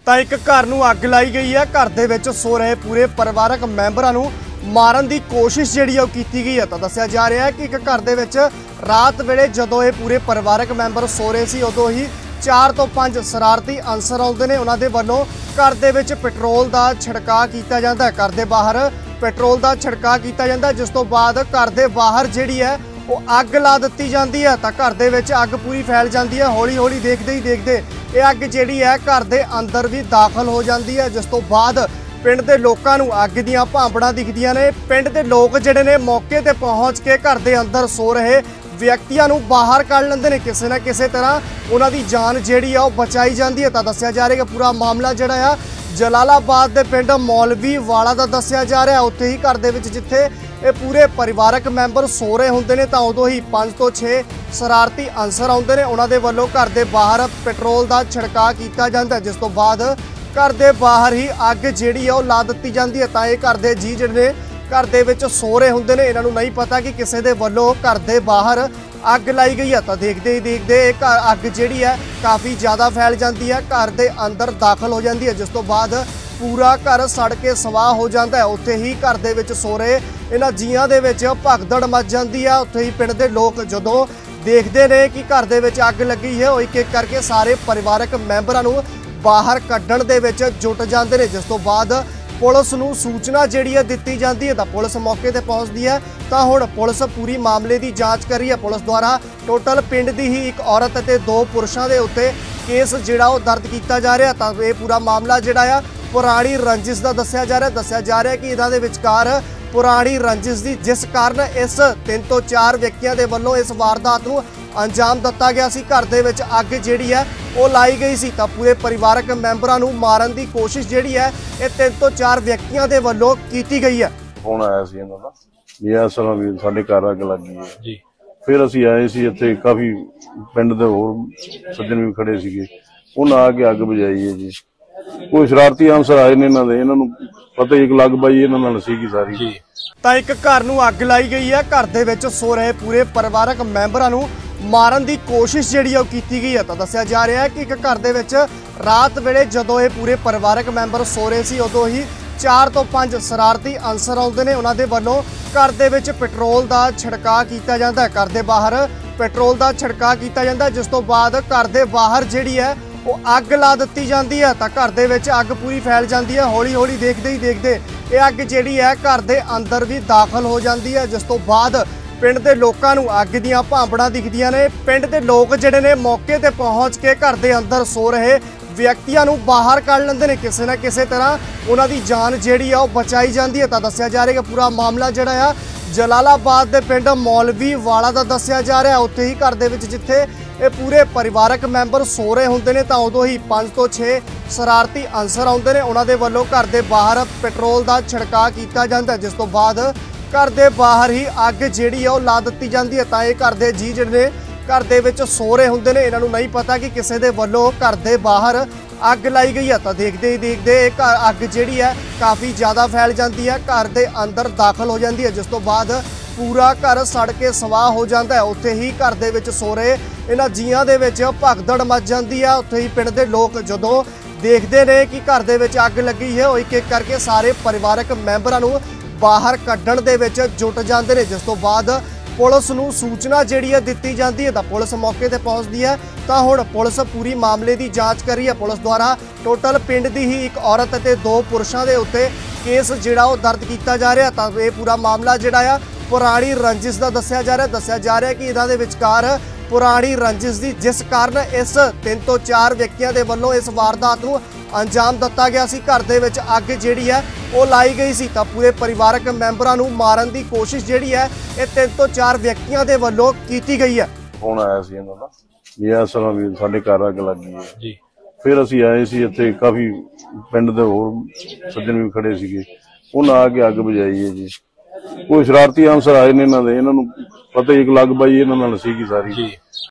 ਤਾਂ ਇੱਕ ਘਰ ਨੂੰ ਅੱਗ ਲਾਈ ਗਈ ਹੈ। ਘਰ ਦੇ ਵਿੱਚ ਸੋ ਰਹੇ ਪੂਰੇ ਪਰਿਵਾਰਕ ਮੈਂਬਰਾਂ ਨੂੰ ਮਾਰਨ ਦੀ ਕੋਸ਼ਿਸ਼ ਜਿਹੜੀ ਉਹ ਕੀਤੀ ਗਈ ਹੈ। ਤਾਂ ਦੱਸਿਆ ਜਾ ਰਿਹਾ ਹੈ ਕਿ ਇੱਕ ਘਰ ਦੇ ਵਿੱਚ ਰਾਤ ਵੇਲੇ ਜਦੋਂ ਇਹ ਪੂਰੇ ਪਰਿਵਾਰਕ ਮੈਂਬਰ ਸੋ ਰਹੇ ਸੀ ਉਦੋਂ ਹੀ 4 ਤੋਂ 5 ਸ਼ਰਾਰਤੀ ਅਨਸਰ ਆਉਂਦੇ ਨੇ। ਉਹਨਾਂ ਦੇ ਵੱਲੋਂ ਘਰ ਦੇ ਵਿੱਚ ਪੈਟਰੋਲ ਦਾ ਛਿੜਕਾਅ ਕੀਤਾ ਜਾਂਦਾ ਹੈ। ਘਰ ਦੇ ਬਾਹਰ ਪੈਟਰੋਲ ਦਾ ਛਿੜਕਾਅ ਕੀਤਾ ਜਾਂਦਾ, ਜਿਸ ਤੋਂ ਬਾਅਦ ਘਰ ਦੇ ਬਾਹਰ ਜਿਹੜੀ ਹੈ ਉਹ ਅੱਗ ਲਾ ਦਿੱਤੀ ਜਾਂਦੀ ਹੈ। ਤਾਂ ਘਰ ਦੇ ਵਿੱਚ ਅੱਗ ਪੂਰੀ ਫੈਲ ਜਾਂਦੀ ਹੈ। ਹੌਲੀ ਹੌਲੀ ਦੇਖਦੇ ਹੀ ਦੇਖਦੇ ਇਹ ਅੱਗ ਜਿਹੜੀ ਹੈ ਘਰ ਦੇ ਅੰਦਰ ਵੀ ਦਾਖਲ ਹੋ ਜਾਂਦੀ ਹੈ, ਜਿਸ ਤੋਂ ਬਾਅਦ ਪਿੰਡ ਦੇ ਲੋਕਾਂ ਨੂੰ ਅੱਗ ਦੀਆਂ ਭਾਂਬੜਾਂ ਦਿਖਦੀਆਂ ਨੇ। ਪਿੰਡ ਦੇ ਲੋਕ ਜਿਹੜੇ ਨੇ ਮੌਕੇ ਤੇ ਪਹੁੰਚ ਕੇ ਘਰ ਦੇ ਅੰਦਰ ਸੋ ਰਹੇ ਵਿਅਕਤੀਆਂ ਨੂੰ ਬਾਹਰ ਕੱਢ ਲੈਂਦੇ ਨੇ। ਕਿਸੇ ਨਾ ਕਿਸੇ ਤਰ੍ਹਾਂ ਉਹਨਾਂ ਦੀ ਜਾਨ ਜਿਹੜੀ ਆ ਉਹ ਬਚਾਈ ਜਾਂਦੀ ਹੈ। ਤਾਂ ਦੱਸਿਆ ਜਾ ਰਿਹਾ ਕਿ ਪੂਰਾ ਮਾਮਲਾ ਜਿਹੜਾ ਆ ਜਲਾਲਾਬਾਦ ਦੇ ਪਿੰਡ ਮੌਲਵੀ ਵਾਲਾ ਦਾ ਦੱਸਿਆ ਜਾ ਰਿਹਾ। ਉੱਥੇ ਹੀ ਘਰ ਦੇ ਵਿੱਚ ਜਿੱਥੇ ਇਹ ਪੂਰੇ ਪਰਿਵਾਰਕ ਮੈਂਬਰ ਸੋ ਰਹੇ ਹੁੰਦੇ ਨੇ ਤਾਂ ਉਦੋਂ ਹੀ 5 ਤੋਂ 6 ਸ਼ਰਾਰਤੀ ਅਨਸਰ ਆਉਂਦੇ ਨੇ। ਉਹਨਾਂ ਦੇ ਵੱਲੋਂ ਘਰ ਦੇ ਬਾਹਰ ਪੈਟਰੋਲ ਦਾ ਛਿੜਕਾਅ ਕੀਤਾ ਜਾਂਦਾ, ਜਿਸ ਤੋਂ ਬਾਅਦ ਘਰ ਦੇ ਬਾਹਰ ਹੀ ਅੱਗ ਜਿਹੜੀ ਆ ਉਹ ਲਾ ਦਿੱਤੀ ਜਾਂਦੀ ਹੈ। ਤਾਂ ਇਹ ਘਰ ਦੇ ਜੀ ਜਿਹੜੇ ਨੇ ਘਰ ਦੇ ਵਿੱਚ ਸੋ ਰਹੇ ਹੁੰਦੇ ਨੇ, ਇਹਨਾਂ ਨੂੰ ਨਹੀਂ ਪਤਾ ਕਿ ਕਿਸੇ ਦੇ ਵੱਲੋਂ ਘਰ ਦੇ ਬਾਹਰ ਅੱਗ ਲਾਈ ਗਈ ਹੈ। ਤਾਂ ਦੇਖਦੇ ਹੀ ਦੇਖਦੇ ਇਹ ਅੱਗ ਜਿਹੜੀ ਹੈ ਕਾਫੀ ਜ਼ਿਆਦਾ ਫੈਲ ਜਾਂਦੀ ਹੈ, ਘਰ ਦੇ ਅੰਦਰ ਦਾਖਲ ਹੋ ਜਾਂਦੀ ਹੈ, ਜਿਸ ਤੋਂ ਬਾਅਦ ਪੂਰਾ ਘਰ ਸੜ ਕੇ ਸਵਾਹ ਹੋ ਜਾਂਦਾ ਹੈ। ਉੱਥੇ ਹੀ ਘਰ ਦੇ ਵਿੱਚ ਸੋ ਰਹੇ ਇਹਨਾਂ ਜੀਆਂ ਦੇ ਵਿੱਚ ਭਗਦੜ ਮਚ ਜਾਂਦੀ ਹੈ। ਉੱਥੇ ਹੀ ਪਿੰਡ ਦੇ ਲੋਕ ਜਦੋਂ ਦੇਖਦੇ ਨੇ ਕਿ ਘਰ ਦੇ ਵਿੱਚ ਅੱਗ ਲੱਗੀ ਹੈ, ਉਹ ਇੱਕ ਇੱਕ ਕਰਕੇ ਸਾਰੇ ਪਰਿਵਾਰਕ ਮੈਂਬਰਾਂ ਨੂੰ ਬਾਹਰ ਕੱਢਣ ਦੇ ਵਿੱਚ ਜੁਟ ਜਾਂਦੇ ਨੇ, ਜਿਸ ਤੋਂ ਬਾਅਦ ਪੁਲਿਸ ਨੂੰ ਸੂਚਨਾ ਜਿਹੜੀ ਹੈ ਦਿੱਤੀ ਜਾਂਦੀ ਹੈ। ਤਾਂ ਪੁਲਿਸ ਮੌਕੇ ਤੇ ਪਹੁੰਚਦੀ ਹੈ। ਤਾਂ ਹੁਣ ਪੁਲਿਸ ਪੂਰੀ ਮਾਮਲੇ ਦੀ ਜਾਂਚ ਕਰ ਰਹੀ ਹੈ। ਪੁਲਿਸ ਦੁਆਰਾ ਟੋਟਲ ਪਿੰਡ ਦੀ ਹੀ ਇੱਕ ਔਰਤ ਅਤੇ 2 ਪੁਰਸ਼ਾਂ ਦੇ ਉੱਤੇ ਕੇਸ ਜਿਹੜਾ ਉਹ ਦਰਜ ਕੀਤਾ ਜਾ ਰਿਹਾ। ਤਾਂ ਇਹ ਪੂਰਾ ਮਾਮਲਾ ਜਿਹੜਾ ਆ ਪੁਰਾਣੀ ਰੰਜਿਸ਼ ਦਾ ਦੱਸਿਆ ਜਾ ਰਿਹਾ ਕਿ ਇਹਨਾਂ ਦੇ ਵਿਚਕਾਰ ਪੁਰਾਣੀ ਰੰਜਿਸ਼ ਦੀ ਜਿਸ ਕਾਰਨ ਇਸ 3 ਤੋਂ 4 ਵਿਅਕਤੀਆਂ ਦੇ ਵੱਲੋਂ ਇਸ ਵਾਰਦਾਤ ਨੂੰ ਅੰਜਾਮ ਦਿੱਤਾ ਗਿਆ ਸੀ। ਘਰ ਦੇ ਵਿੱਚ ਅੱਗ ਜਿਹੜੀ ਹੈ ਉਹ ਲਾਈ ਗਈ ਸੀ। ਤਾਂ ਪੂਰੇ ਪਰਿਵਾਰਕ ਮੈਂਬਰਾਂ ਨੂੰ ਮਾਰਨ ਦੀ ਕੋਸ਼ਿਸ਼ ਜਿਹੜੀ ਹੈ ਇਹ 3 ਤੋਂ 4 ਵਿਅਕਤੀਆਂ ਦੇ ਵੱਲੋਂ ਕੀਤੀ ਗਈ ਹੈ। ਫੋਨ ਆਇਆ ਸੀ ਇਹਨਾਂ ਦਾ ਵੀ ਇਸ ਤਰ੍ਹਾਂ ਵੀ ਸਾਡੇ ਘਰ ਅੱਗ ਲੱਗ ਗਈ ਹੈ ਜੀ। ਫਿਰ ਅਸੀਂ ਆਏ ਸੀ, ਇੱਥੇ ਕਾਫੀ ਪਿੰਡ ਦੇ ਹੋਰ ਸੱਜਣ ਵੀ ਖੜੇ ਸੀਗੇ, ਉਹਨਾਂ ਆ ਕੇ ਅੱਗ ਬੁਝਾਈ ਹੈ ਜੀ। ਕੋਈ ਸ਼ਰਾਰਤੀ ਅਨਸਰ ਆਏ ਨੇ, ਇਹਨਾਂ ਨੂੰ ਪਤਾ ਹੀ ਲੱਗ ਪਈ ਇਹਨਾਂ ਨਾਲ ਸੀਗੀ ਸਾਰੀ ਜੀ। ਤਾਂ ਇੱਕ ਘਰ ਨੂੰ ਅੱਗ ਲਾਈ ਗਈ ਹੈ। ਘਰ ਦੇ ਵਿੱਚ ਸੋ ਰਹੇ ਪੂਰੇ ਪਰਿਵਾਰਕ ਮੈਂਬਰਾਂ ਨੂੰ ਮਾਰਨ ਦੀ ਕੋਸ਼ਿਸ਼ ਜਿਹੜੀ ਉਹ ਕੀਤੀ ਗਈ ਹੈ। ਤਾਂ ਦੱਸਿਆ ਜਾ ਰਿਹਾ ਹੈ ਕਿ ਇੱਕ ਘਰ ਦੇ ਵਿੱਚ ਰਾਤ ਵੇਲੇ ਜਦੋਂ ਇਹ ਪੂਰੇ ਪਰਿਵਾਰਕ ਮੈਂਬਰ ਸੋ ਰਹੇ ਸੀ ਉਦੋਂ ਹੀ 4 ਤੋਂ 5 ਸ਼ਰਾਰਤੀ ਅਨਸਰ ਆਉਂਦੇ ਨੇ। ਉਹਨਾਂ ਦੇ ਵੱਲੋਂ ਘਰ ਦੇ ਵਿੱਚ ਪੈਟਰੋਲ ਦਾ ਛਿੜਕਾਅ ਕੀਤਾ ਜਾਂਦਾ ਹੈ। ਘਰ ਦੇ ਬਾਹਰ ਪੈਟਰੋਲ ਦਾ ਛਿੜਕਾਅ ਕੀਤਾ ਜਾਂਦਾ, ਜਿਸ ਤੋਂ ਬਾਅਦ ਘਰ ਦੇ ਬਾਹਰ ਜਿਹੜੀ ਹੈ ਉਹ ਅੱਗ ਲਾ ਦਿੱਤੀ ਜਾਂਦੀ ਹੈ। ਤਾਂ ਘਰ ਦੇ ਵਿੱਚ ਅੱਗ ਪੂਰੀ ਫੈਲ ਜਾਂਦੀ ਹੈ। ਹੌਲੀ ਹੌਲੀ ਦੇਖਦੇ ਹੀ ਦੇਖਦੇ ਇਹ ਅੱਗ ਜਿਹੜੀ ਹੈ ਘਰ ਦੇ ਅੰਦਰ ਵੀ ਦਾਖਲ ਹੋ ਜਾਂਦੀ ਹੈ, ਜਿਸ ਤੋਂ ਬਾਅਦ ਪਿੰਡ ਦੇ ਲੋਕਾਂ ਨੂੰ ਅੱਗ ਦੀਆਂ ਭਾਂਬੜਾਂ ਦਿਖਦੀਆਂ ਨੇ। ਪਿੰਡ ਦੇ ਲੋਕ ਜਿਹੜੇ ਨੇ ਮੌਕੇ ਤੇ ਪਹੁੰਚ ਕੇ ਘਰ ਦੇ ਅੰਦਰ ਸੋ ਰਹੇ ਵਿਅਕਤੀਆਂ ਨੂੰ ਬਾਹਰ ਕੱਢ ਲੈਂਦੇ ਨੇ। ਕਿਸੇ ਨਾ ਕਿਸੇ ਤਰ੍ਹਾਂ ਉਹਨਾਂ ਦੀ ਜਾਨ ਜਿਹੜੀ ਆ ਉਹ ਬਚਾਈ ਜਾਂਦੀ ਹੈ। ਤਾਂ ਦੱਸਿਆ ਜਾ ਰਿਹਾ ਕਿ ਪੂਰਾ ਮਾਮਲਾ ਜਿਹੜਾ ਆ ਜਲਾਲਾਬਾਦ ਦੇ ਪਿੰਡ ਮੌਲਵੀ ਵਾਲਾ ਦਾ ਦੱਸਿਆ ਜਾ ਰਿਹਾ। ਉੱਥੇ ਹੀ ਘਰ ਦੇ ਵਿੱਚ ਜਿੱਥੇ ਇਹ ਪੂਰੇ ਪਰਿਵਾਰਕ ਮੈਂਬਰ ਸੋ ਰਹੇ ਹੁੰਦੇ ਨੇ ਤਾਂ ਉਦੋਂ ਹੀ 5 ਤੋਂ 6 ਸ਼ਰਾਰਤੀ ਅਨਸਰ ਆਉਂਦੇ ਨੇ। ਉਹਨਾਂ ਦੇ ਵੱਲੋਂ ਘਰ ਦੇ ਬਾਹਰ ਪੈਟਰੋਲ ਦਾ ਛਿੜਕਾਅ ਕੀਤਾ ਜਾਂਦਾ, ਜਿਸ ਤੋਂ ਬਾਅਦ ਘਰ ਦੇ ਬਾਹਰ ਹੀ ਅੱਗ ਜਿਹੜੀ ਆ ਉਹ ਲਾ ਦਿੱਤੀ ਜਾਂਦੀ ਹੈ। ਤਾਂ ਇਹ ਘਰ ਦੇ ਜੀ ਜਿਹੜੇ ਨੇ ਘਰ ਦੇ ਵਿੱਚ ਸੋ ਰਹੇ ਹੁੰਦੇ ਨੇ, ਇਹਨਾਂ ਨੂੰ ਨਹੀਂ ਪਤਾ ਕਿ ਕਿਸੇ ਦੇ ਵੱਲੋਂ ਘਰ ਦੇ ਬਾਹਰ ਅੱਗ ਲਾਈ ਗਈ ਹੈ। ਤਾਂ ਦੇਖਦੇ ਹੀ ਦੇਖਦੇ ਇਹ ਅੱਗ ਜਿਹੜੀ ਹੈ ਕਾਫੀ ਜ਼ਿਆਦਾ ਫੈਲ ਜਾਂਦੀ ਹੈ, ਘਰ ਦੇ ਅੰਦਰ ਦਾਖਲ ਹੋ ਜਾਂਦੀ ਹੈ, ਜਿਸ ਤੋਂ ਬਾਅਦ ਪੂਰਾ ਘਰ ਸੜ ਕੇ ਸਵਾਹ ਹੋ ਜਾਂਦਾ ਹੈ। ਉੱਥੇ ਹੀ ਘਰ ਦੇ ਵਿੱਚ ਸੋ ਰਹੇ ਇਹਨਾਂ ਜੀਆਂ ਦੇ ਵਿੱਚ ਭਗਦੜ ਮਚ ਜਾਂਦੀ ਹੈ। ਉੱਥੇ ਹੀ ਪਿੰਡ ਦੇ ਲੋਕ ਜਦੋਂ ਦੇਖਦੇ ਨੇ ਕਿ ਘਰ ਦੇ ਵਿੱਚ ਅੱਗ ਲੱਗੀ ਹੈ, ਉਹ ਇੱਕ ਇੱਕ ਕਰਕੇ ਸਾਰੇ ਪਰਿਵਾਰਕ ਮੈਂਬਰਾਂ ਨੂੰ ਬਾਹਰ ਕੱਢਣ ਦੇ ਵਿੱਚ ਜੁਟ ਜਾਂਦੇ ਨੇ, ਜਿਸ ਤੋਂ ਬਾਅਦ ਪੁਲਿਸ ਨੂੰ ਸੂਚਨਾ ਜਿਹੜੀ ਹੈ ਦਿੱਤੀ ਜਾਂਦੀ ਹੈ। ਤਾਂ ਪੁਲਿਸ ਮੌਕੇ ਤੇ ਪਹੁੰਚਦੀ ਹੈ। ਤਾਂ ਹੁਣ ਪੁਲਿਸ ਪੂਰੀ ਮਾਮਲੇ ਦੀ ਜਾਂਚ ਕਰ ਰਹੀ ਹੈ। ਪੁਲਿਸ ਦੁਆਰਾ ਟੋਟਲ ਪਿੰਡ ਦੀ ਹੀ ਇੱਕ ਔਰਤ ਅਤੇ 2 ਪੁਰਸ਼ਾਂ ਦੇ ਉੱਤੇ ਕੇਸ ਜਿਹੜਾ ਉਹ ਦਰਜ ਕੀਤਾ ਜਾ ਰਿਹਾ। ਤਾਂ ਇਹ ਪੂਰਾ ਮਾਮਲਾ ਜਿਹੜਾ ਆ ਪੁਰਾਣੀ ਰੰਜਿਸ਼ ਦਾ ਦੱਸਿਆ ਜਾ ਰਿਹਾ ਕਿ ਇਹਨਾਂ ਦੇ ਵਿਚਕਾਰ ਪੁਰਾਣੀ ਰੰਜਿਸ਼ ਦੀ ਜਿਸ ਕਾਰਨ ਇਸ 3 ਤੋਂ 4 ਵਿਅਕਤੀਆਂ ਦੇ ਵੱਲੋਂ ਇਸ ਵਾਰਦਾਤ ਨੂੰ ਅੰਜਾਮ ਦਿੱਤਾ ਗਿਆ ਸੀ। ਘਰ ਦੇ ਵਿੱਚ ਅੱਗ ਜਿਹੜੀ ਹੈ ਉਹ ਲਾਈ ਗਈ ਸੀ। ਤਾਂ ਪੂਰੇ ਪਰਿਵਾਰਕ ਮੈਂਬਰਾਂ ਨੂੰ ਮਾਰਨ ਦੀ ਕੋਸ਼ਿਸ਼ ਜਿਹੜੀ ਹੈ ਇਹ 3 ਤੋਂ 4 ਵਿਅਕਤੀਆਂ ਦੇ ਵੱਲੋਂ ਕੀਤੀ ਗਈ ਹੈ। ਫੋਨ ਆਇਆ ਸੀ ਇਹਨਾਂ ਦਾ ਵੀ ਇਸ ਤਰ੍ਹਾਂ ਵੀ ਸਾਡੇ ਘਰ ਅੱਗ ਲੱਗ ਗਈ ਹੈ ਜੀ। ਫਿਰ ਅਸੀਂ ਆਏ ਸੀ, ਇੱਥੇ ਕਾਫੀ ਪਿੰਡ ਦੇ ਹੋਰ ਸੱਜਣ ਵੀ ਖੜੇ ਸੀਗੇ, ਉਹਨਾਂ ਆ ਕੇ ਅੱਗ ਬੁਝਾਈ ਹੈ ਜੀ। ਕੋਈ ਸ਼ਰਾਰਤੀ ਅਨਸਰ ਆਏ ਨੇ, ਇਹਨਾਂ ਨੂੰ ਪਤਾ ਹੀ ਲੱਗ ਪਈ ਇਹਨਾਂ ਨਾਲ ਸੀਗੀ ਸਾਰੀ ਜੀ।